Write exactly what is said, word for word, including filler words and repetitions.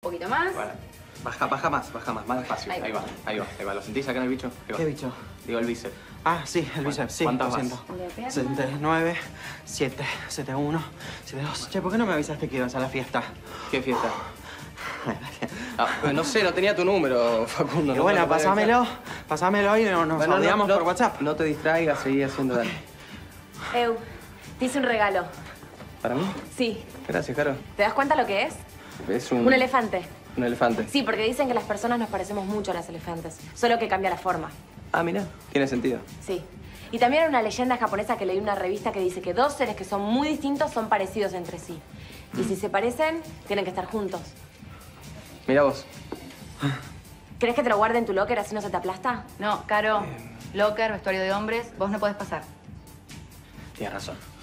poquito más. Vale. Baja, baja más, baja más, más despacio. Ahí, ahí va, ahí va, ahí va. ¿Lo sentís acá en el bicho? Ahí va. ¿Qué bicho? Digo, el bíceps. Ah, sí, el bíceps, sí. ¿Cuántas lo vas? siento. setenta y nueve, siete, setenta y uno, setenta y dos. Che, ¿por qué no me avisaste que ibas a la fiesta? ¿Qué fiesta? Ah, no sé, no tenía tu número, Facundo. Y no bueno, me lo podía pasámelo, dejar. pasámelo y nos, nos Bueno, no, odiamos no, por WhatsApp. No te distraigas, seguí haciendo daño. Eu, te hice un regalo. ¿Para mí? Sí. Gracias, Caro. ¿Te das cuenta lo que es? Es un... Un elefante. Un elefante. Sí, porque dicen que las personas nos parecemos mucho a los elefantes. Solo que cambia la forma. Ah, mira, tiene sentido. Sí. Y también hay una leyenda japonesa que leí en una revista que dice que dos seres que son muy distintos son parecidos entre sí. Y si se parecen, tienen que estar juntos. Mira vos. ¿Crees que te lo guarde en tu locker así no se te aplasta? No, Caro. Locker, vestuario de hombres, vos no podés pasar. Tienes razón.